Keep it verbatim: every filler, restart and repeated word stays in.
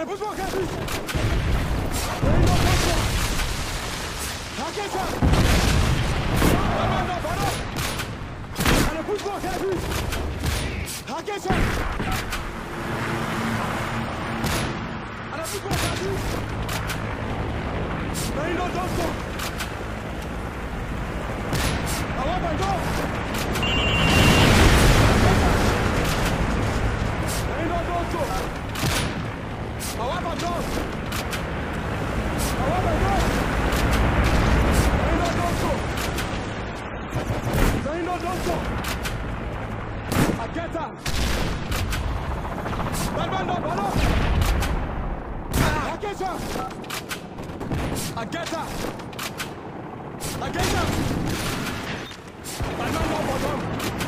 Allez, pousse-moi, Casus. Allez, non, pousse-moi. T'inquiète, ça. Non, non, pardon. Allez, pousse-moi, Casus. T'inquiète, ça. Allez, pousse-moi, Casus. Allez, non, pousse-moi. Ah ouais, pardon. Allez, non, pousse-moi. Ah ouais, pardon. Ah ouais, pardon. Allez, non, pousse-moi. Ageta! Balbando, balon! Ageta! Ageta! Ageta! Balbando, balon!